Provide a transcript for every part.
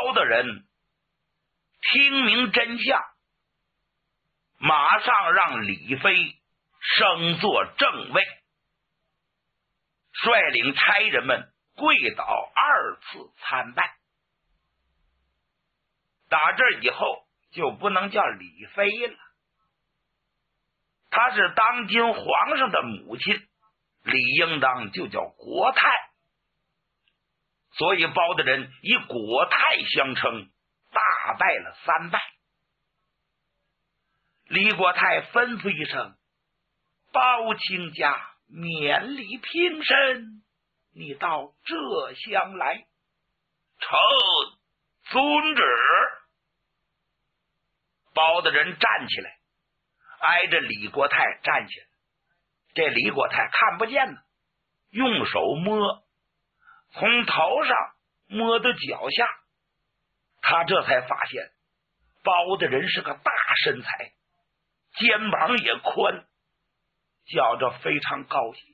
包大人听明真相，马上让李飞升做正尉，率领差人们跪倒2次参拜。打这以后就不能叫李妃了，他是当今皇上的母亲，理应当就叫国太，所以包大人以国太相称，大拜了3拜。李国太吩咐一声：“包卿家免礼平身，你到这厢来。” 臣遵旨。 包大人站起来，挨着李国太站起来。这李国太看不见呢，用手摸，从头上摸到脚下，他这才发现包大人是个大身材，肩膀也宽，觉着非常高兴。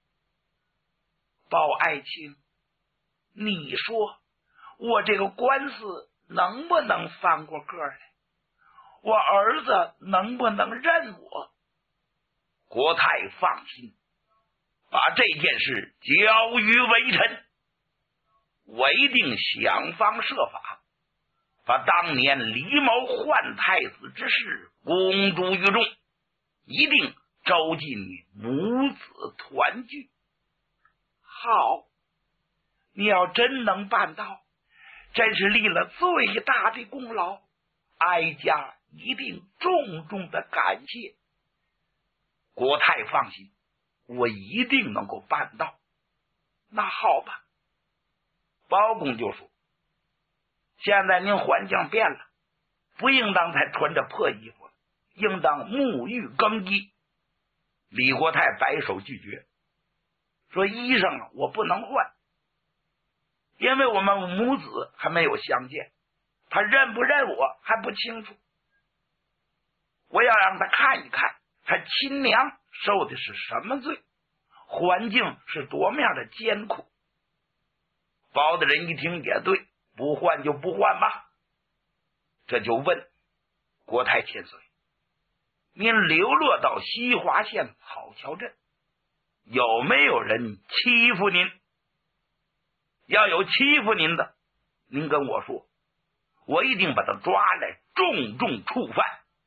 包爱卿，你说我这个官司能不能翻过个来？我儿子能不能认我？国太放心，把这件事交于微臣，我一定想方设法把当年李某换太子之事公诸于众，一定周济你母子团聚。好，你要真能办到，真是立了最大的功劳，哀家一定重重的感谢。国太放心，我一定能够办到。那好吧，包公就说：“现在您环境变了，不应当再穿着破衣服了，应当沐浴更衣。”李国太摆手拒绝，说：“衣裳我不能换，因为我们母子还没有相见，他认不认我还不清楚。我要让他看一看他亲娘受的是什么罪，环境是多么样的艰苦。”包大人一听也对，不换就不换吧。这就问国太千岁：“您流落到西华县草桥镇，有没有人欺负您？要有欺负您的，您跟我说，我一定把他抓来重重处犯。”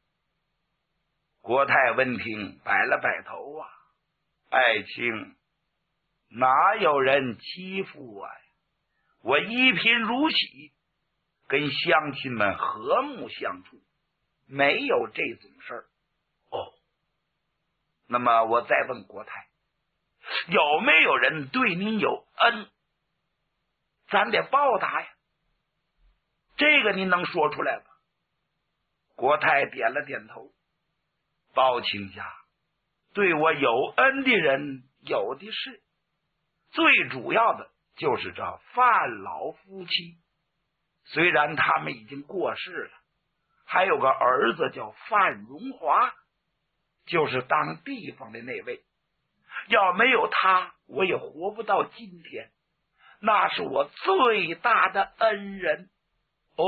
国太闻听摆了摆头啊：“爱卿，哪有人欺负我呀？我一贫如洗，跟乡亲们和睦相处，没有这种事儿。”哦，那么我再问国太，有没有人对您有恩，咱得报答呀？这个您能说出来吗？国太点了点头：“包卿家对我有恩的人有的是，最主要的就是这范老夫妻，虽然他们已经过世了，还有个儿子叫范荣华，就是当地方的那位，要没有他，我也活不到今天，那是我最大的恩人。”哦，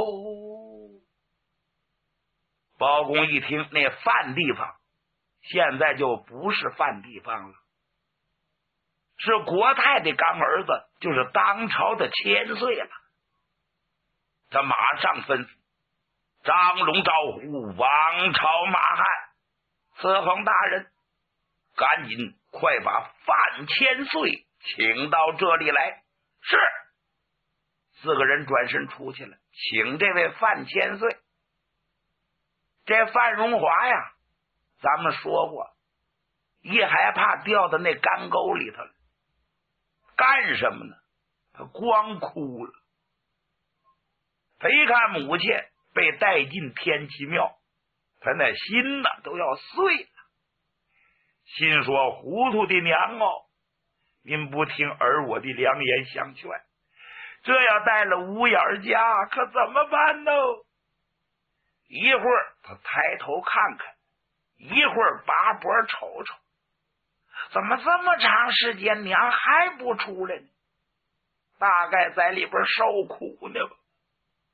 包公一听，那范地方现在就不是范地方了，是国太的干儿子，就是当朝的千岁了。他马上吩咐张龙招呼王朝马汉：“伺候大人，赶紧快把范千岁请到这里来。”是。4个人转身出去了，请这位范千岁。这范荣华呀，咱们说过，一害怕掉到那干沟里头了，干什么呢？他光哭了。他一看母亲被带进天齐庙，他那心呢都要碎了，心说：“糊涂的娘哦，您不听儿我的良言相劝，这要带了五眼家可怎么办呢？”一会儿他抬头看看，一会儿拔脖瞅瞅，怎么这么长时间娘还不出来呢？大概在里边受苦呢吧。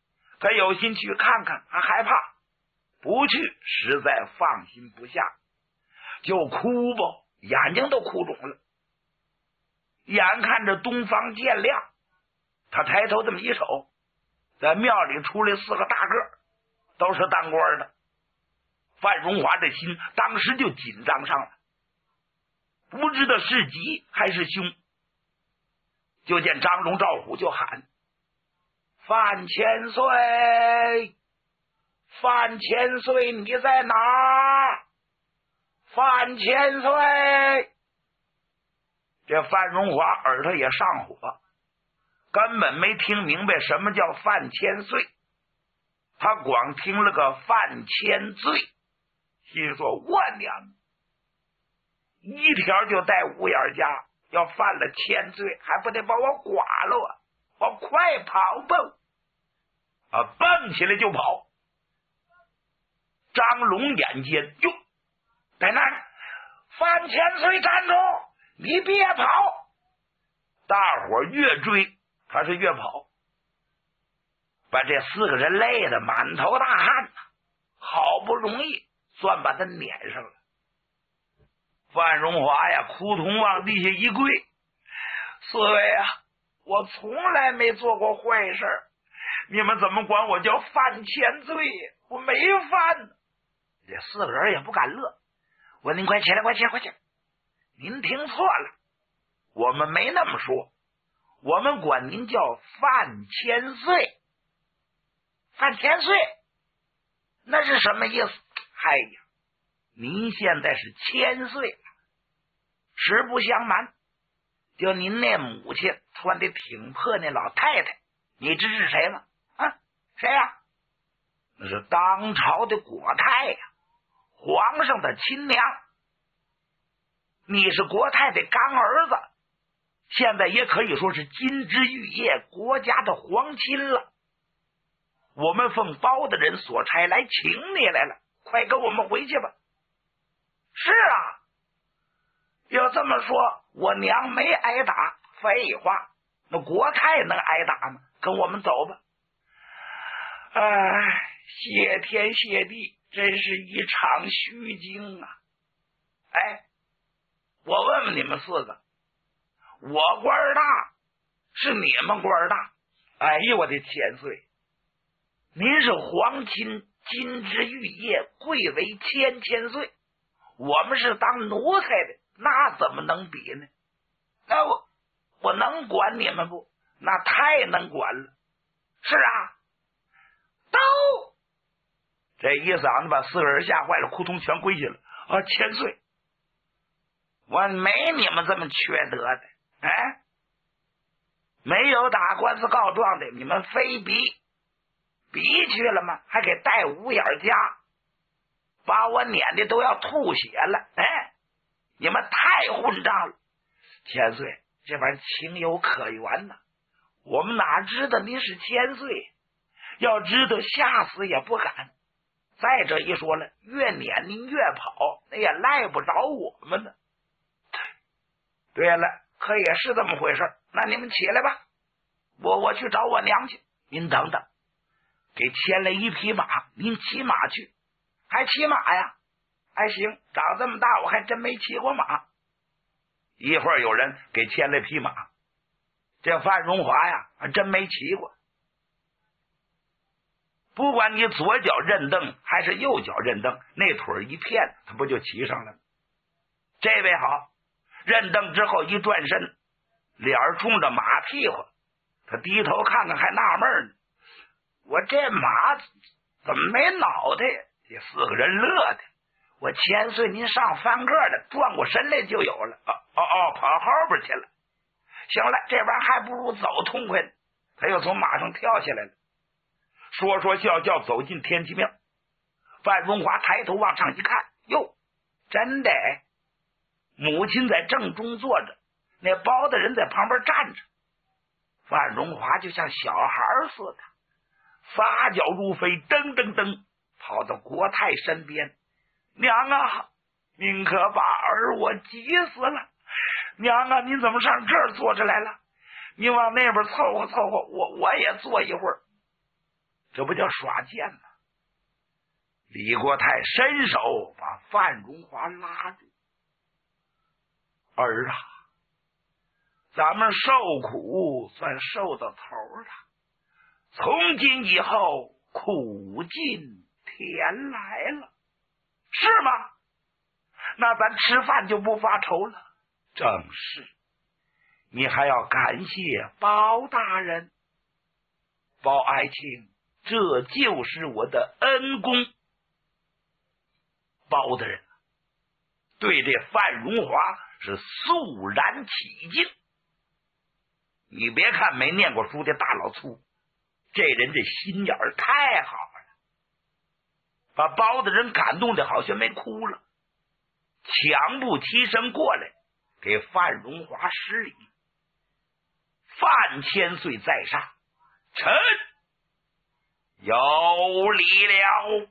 他有心去看看，还害怕，不去实在放心不下，就哭吧，眼睛都哭肿了。眼看着东方渐亮，他抬头这么一瞅，在庙里出来4个大个，都是当官的。范荣华的心当时就紧张上了，不知道是吉还是凶。就见张龙赵虎就喊：范千岁，范千岁，你在哪儿？范千岁！这范荣华耳朵也上火，根本没听明白什么叫范千岁，他光听了个范千罪，心说我娘，一条就带乌眼家，要犯了千罪，还不得把我剐了啊！我快跑吧！蹦起来就跑。张龙眼尖，哟，在那儿，范千岁站住！你别跑！大伙越追，他是越跑，把这4个人累得满头大汗，好不容易算把他撵上了。范荣华呀，扑通往地下一跪：四位啊，我从来没做过坏事，你们怎么管我叫犯千罪？我没犯。这4个人也不敢乐，我您快起来，快起来，快起来！您听错了，我们没那么说，我们管您叫范千岁。范千岁，那是什么意思？哎呀，您现在是1000岁了。实不相瞒，就您那母亲穿的挺破那老太太，你知是谁吗？啊，谁呀？那是当朝的国太呀，皇上的亲娘。你是国太的干儿子，现在也可以说是金枝玉叶，国家的皇亲了。我们奉包大人所差来请你来了，快跟我们回去吧。是啊，要这么说，我娘没挨打，废话，那国太能挨打吗？跟我们走吧。哎，谢天谢地，真是一场虚惊啊！哎，我问问你们4个，我官大是你们官大？哎呦我的千岁，您是皇亲，金枝玉叶，贵为千岁，我们是当奴才的，那怎么能比呢？那我能管你们不？那太能管了。是啊，都这一嗓子把4个人吓坏了，扑通全跪下了。啊，千岁，我没你们这么缺德的，哎，没有打官司告状的，你们非逼去了吗？还给带五眼家，把我撵的都要吐血了，哎，你们太混账了！千岁，这玩意情有可原呐，我们哪知道您是千岁，要知道吓死也不敢。再者一说了，越撵您越跑，那也赖不着我们呢。对了，可也是这么回事，那你们起来吧，我去找我娘去。您等等，给牵来一匹马，您骑马去。还骑马呀？还行，长这么大我还真没骑过马。一会儿有人给牵来匹马，这范荣华呀还真没骑过。不管你左脚认蹬还是右脚认蹬，那腿一片他不就骑上了吗？这位好，认蹬之后一转身，脸冲着马屁股，他低头看看还纳闷呢，我这马怎么没脑袋呀？这4个人乐的，我千岁您上翻个的，转过身来就有了。跑后边去了。行了，这玩意儿还不如走痛快呢。他又从马上跳下来了，说笑走进天齐庙。范荣华抬头往上一看，哟，真的，母亲在正中坐着，那包大人在旁边站着。范荣华就像小孩似的，撒脚如飞，噔噔噔跑到国太身边。娘啊，您可把儿我急死了！娘啊，您怎么上这儿坐着来了？您往那边凑合凑合，我也坐一会儿。 这不叫耍剑吗？李国泰伸手把范荣华拉住。儿啊，咱们受苦算受到头了，从今以后苦尽甜来了，是吗？那咱吃饭就不发愁了。正是，你还要感谢包大人。包爱卿，这就是我的恩公。包大人对这范荣华是肃然起敬。你别看没念过书的大老粗，这人这心眼儿太好了，把包大人感动的好像没哭了，抢步起身过来给范荣华施礼。范千岁在上，臣有礼了。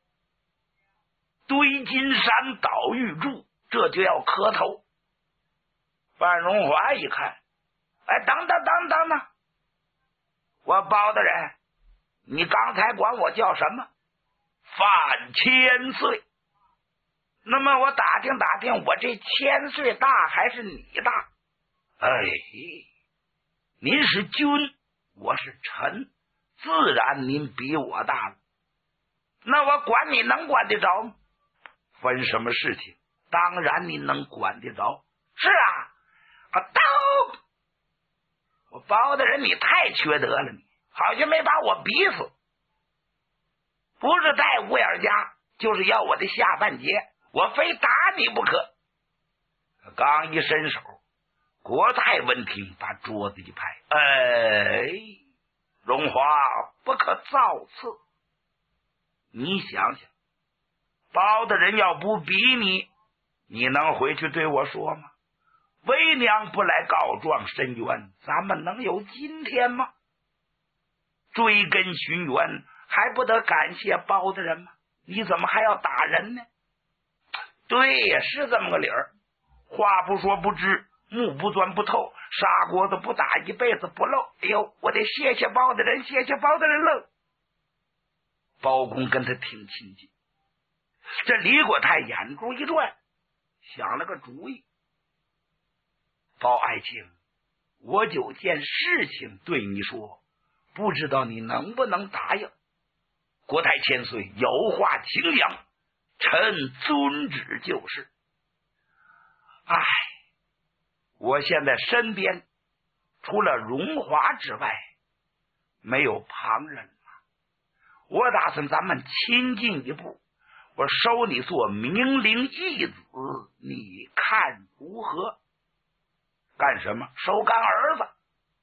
堆金山倒玉柱，这就要磕头。范荣华一看，哎，等等，我包大人，你刚才管我叫什么？范千岁。那么我打听打听，我这千岁大还是你大？哎，您是君，我是臣，自然您比我大了。那我管你能管得着吗？分什么事情？当然您能管得着。是啊，都我包大人你太缺德了，你好像没把我逼死，不是带五眼家，就是要我的下半截，我非打你不可。刚一伸手，国泰闻听，把桌子一拍，哎，荣华不可造次。你想想，包大人要不逼你，你能回去对我说吗？为娘不来告状申冤，咱们能有今天吗？追根寻源，还不得感谢包大人吗？你怎么还要打人呢？对呀，是这么个理儿。话不说不知，目不钻不透，砂锅子不打一辈子不漏。哎呦，我得谢谢包大人，谢谢包大人了。包公跟他挺亲近，这李国泰眼珠一转，想了个主意。包爱卿，我有件事情对你说，不知道你能不能答应？国泰千岁有话请讲，臣遵旨就是。唉，我现在身边除了荣华之外，没有旁人了。我打算咱们亲近一步，我收你做明灵义子，你看如何？干什么？收干儿子。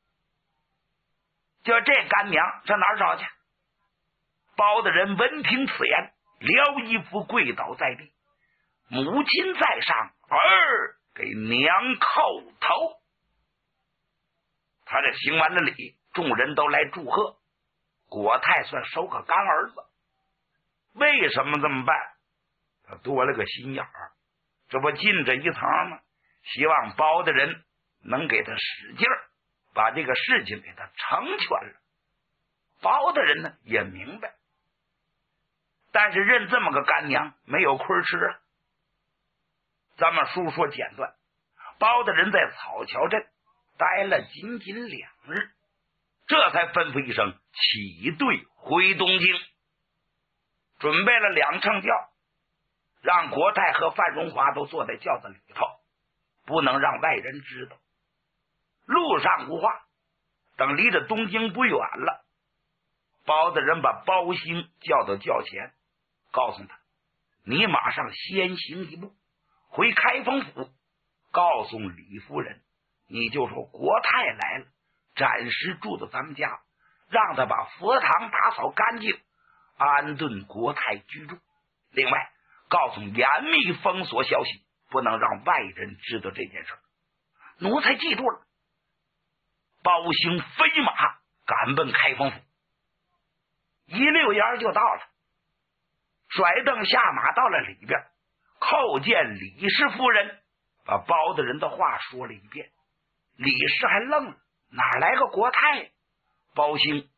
就这干娘上哪儿找去？包大人闻听此言，撩衣服跪倒在地，母亲在上，儿给娘叩头。他这行完了礼，众人都来祝贺，国泰算收个干儿子。为什么这么办？他多了个心眼儿，这不进这一层吗？希望包大人能给他使劲儿，把这个事情给他成全了。包大人呢也明白，但是认这么个干娘没有亏吃啊。咱们书说简短，包大人在草桥镇待了仅仅2日，这才吩咐一声起队回东京，准备了2乘轿，让国泰和范荣华都坐在轿子里头，不能让外人知道。路上无话，等离着东京不远了，包大人把包兴叫到轿前，告诉他，你马上先行一步，回开封府，告诉李夫人，你就说国泰来了，暂时住到咱们家，让他把佛堂打扫干净，安顿国泰居住。另外告诉严密封锁消息，不能让外人知道这件事。奴才记住了。包兴飞马赶奔开封府，一溜烟就到了，甩蹬下马到了里边，叩见李氏夫人，把包大人的话说了一遍。李氏还愣了，哪来个国泰？包兴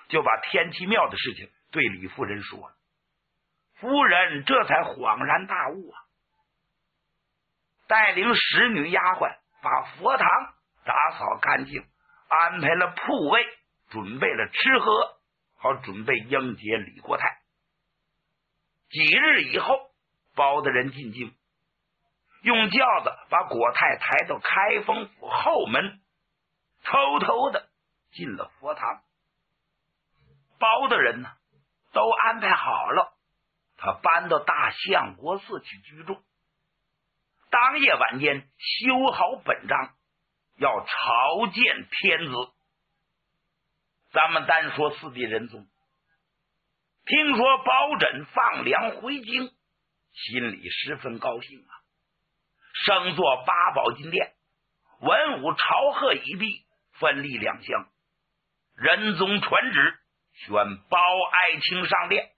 就把天齐庙的事情对李夫人说了。夫人这才恍然大悟啊，带领使女丫鬟把佛堂打扫干净，安排了铺位，准备了吃喝，好准备迎接李国泰。几日以后，包大人进京，用轿子把国泰抬到开封府后门，偷偷的进了佛堂。包大人呢，都安排好了，他搬到大相国寺去居住。当夜晚间修好本章，要朝见天子。咱们单说四弟仁宗，听说包拯放粮回京，心里十分高兴啊，升作八宝金殿，文武朝贺已毕，分立两乡。仁宗传旨，选包爱卿上殿。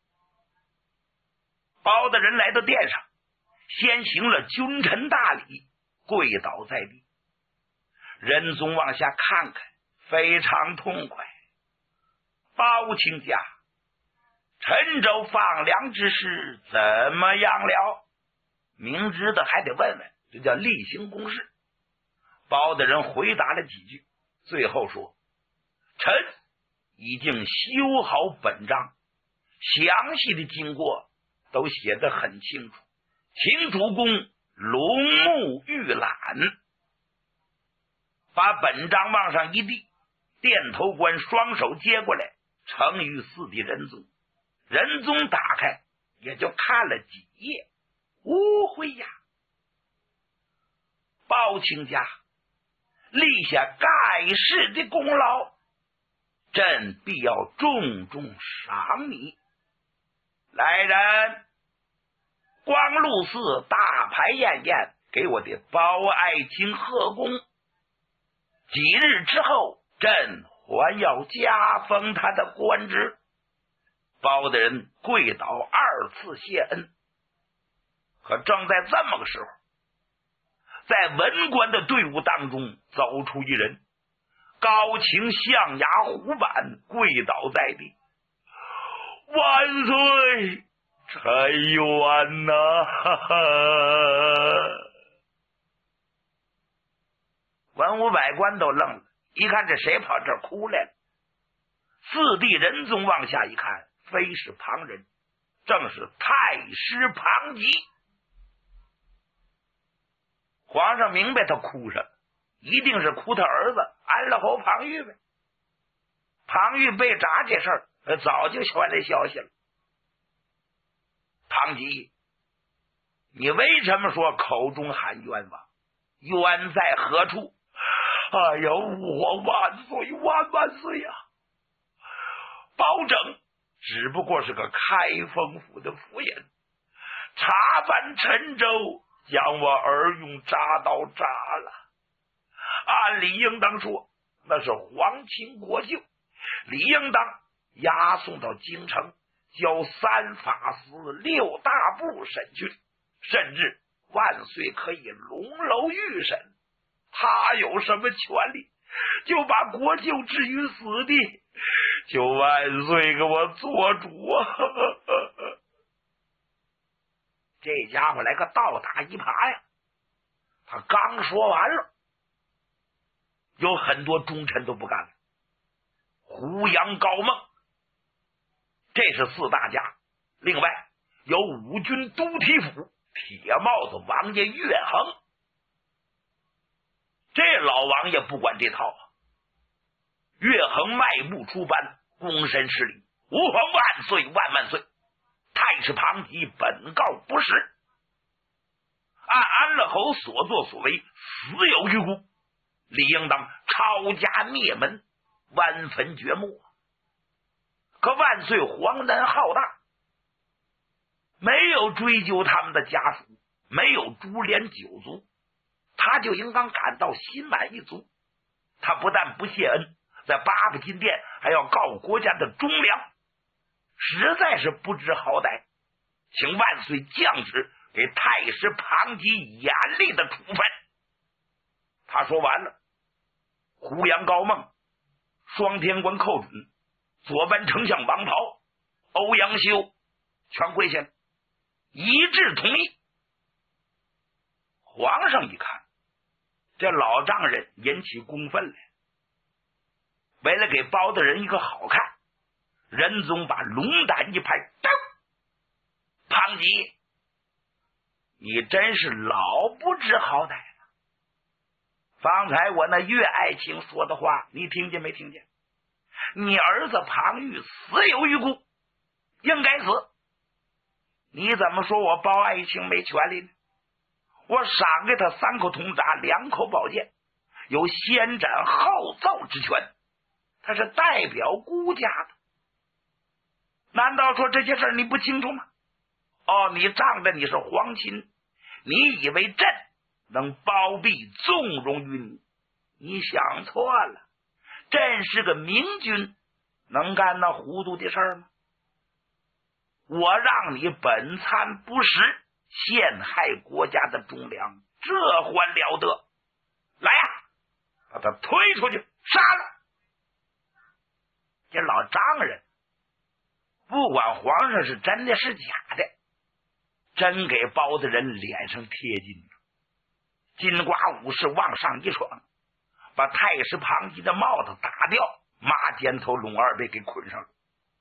包大人来到殿上，先行了君臣大礼，跪倒在地。仁宗往下看看，非常痛快。包卿家，陈州放粮之事怎么样了？明知道还得问问，这叫例行公事。包大人回答了几句，最后说：臣已经修好本章，详细的经过都写得很清楚，请主公龙目预览。把本章往上一递，殿头官双手接过来，呈于四弟仁宗。仁宗打开，也就看了几页，无悔呀！包卿家立下盖世的功劳，朕必要重重赏你。来人，光禄寺大排宴宴，给我的包爱卿贺功。几日之后，朕还要加封他的官职。包大人跪倒二次谢恩。可正在这么个时候，在文官的队伍当中走出一人，高擎象牙虎板，跪倒在地。万岁，臣冤呐！文武百官都愣了，一看这谁跑这儿哭来了？四弟仁宗往下一看，非是旁人，正是太师庞吉。皇上明白他哭什么，一定是哭他儿子安乐侯庞玉呗。庞玉被铡这事儿早就传来消息了。庞吉，你为什么说口中喊冤枉？冤在何处？哎呀，我万岁万万岁呀！包拯只不过是个开封府的府尹，查办陈州，将我儿用铡刀扎了。按理应当说，那是皇亲国舅，理应当押送到京城，交三法司六大部审讯，甚至万岁可以龙楼御审。他有什么权利就把国舅置于死地？求万岁给我做主啊！这家伙来个倒打一耙呀！他刚说完了，有很多忠臣都不干了。胡杨、高梦，这是四大家。另外有五军都提府铁帽子王爷岳衡。这老王爷不管这套啊！岳衡迈步出班，躬身施礼：吾皇万岁万万岁！太师庞吉本告不实，按安乐侯所作所为，死有余辜，理应当抄家灭门，剜坟掘墓。可万岁皇恩浩大，没有追究他们的家属，没有株连九族，他就应当感到心满意足。他不但不谢恩，在八宝金殿还要告国家的忠良，实在是不知好歹，请万岁降旨给太师庞吉严厉的处分。他说完了，胡杨、高梦双天官寇准左班丞相王涛、欧阳修全跪下了，一致同意。皇上一看，这老丈人引起公愤来，为了给包大人一个好看，仁宗把龙胆一拍，噔！庞吉，你真是老不知好歹了。方才我那岳爱卿说的话，你听见没听见？你儿子庞玉死有余辜，应该死。你怎么说我包爱卿没权利呢？我赏给他3口铜铡，2口宝剑，有先斩后奏之权，他是代表孤家的。难道说这些事儿你不清楚吗？哦，你仗着你是皇亲，你以为朕能包庇纵容于你？你想错了，朕是个明君，能干那糊涂的事儿吗？我让你本参不实，陷害国家的忠良，这还了得？来呀，把他推出去杀了！这老丈人不管皇上是真的是假的，真给包大人脸上贴金了。金瓜武士往上一闯，把太师庞吉的帽子打掉，马肩头龙二被给捆上了。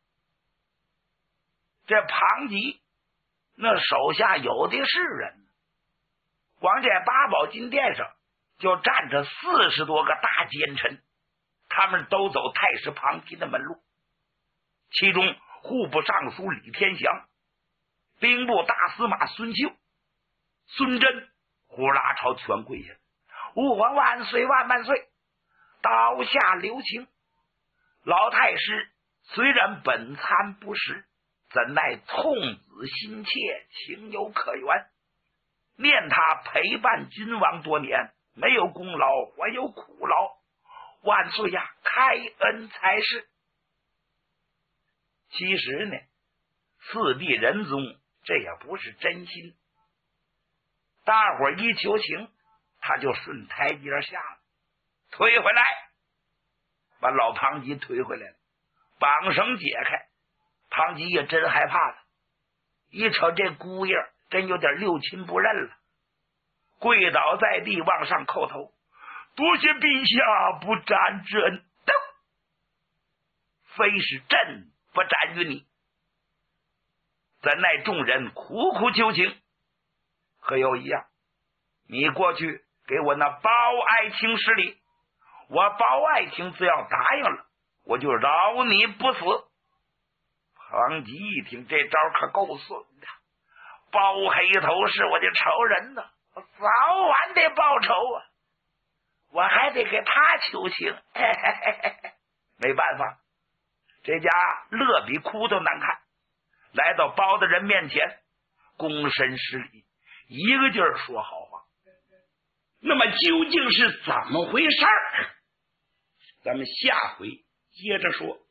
这庞吉那手下有的是人，光这八宝金殿上就站着40多个大奸臣，他们都走太师庞吉的门路。其中户部尚书李天祥、兵部大司马孙秀、孙真呼啦朝全跪下，吾皇万岁万万岁！刀下留情。老太师虽然本参不实，怎奈痛子心切，情有可原。念他陪伴君王多年，没有功劳还有苦劳，万岁呀，开恩才是。其实呢，四弟仁宗这也不是真心，大伙一求情，他就顺台阶下了，推回来，把老庞吉推回来了，绑绳解开。庞吉也真害怕了，一瞅这姑爷真有点六亲不认了，跪倒在地往上叩头，多谢陛下不斩之恩，非是朕不斩于你。怎奈众人苦苦求情，可有一样，你过去给我那包爱卿施礼，我包爱卿只要答应了，我就饶你不死。庞吉一听这招可够损的，包黑头是我的仇人呢，我早晚得报仇啊，我还得给他求情。没办法，这家乐比哭都难看，来到包大人面前，躬身施礼，一个劲儿说好话。那么究竟是怎么回事儿？咱们下回接着说。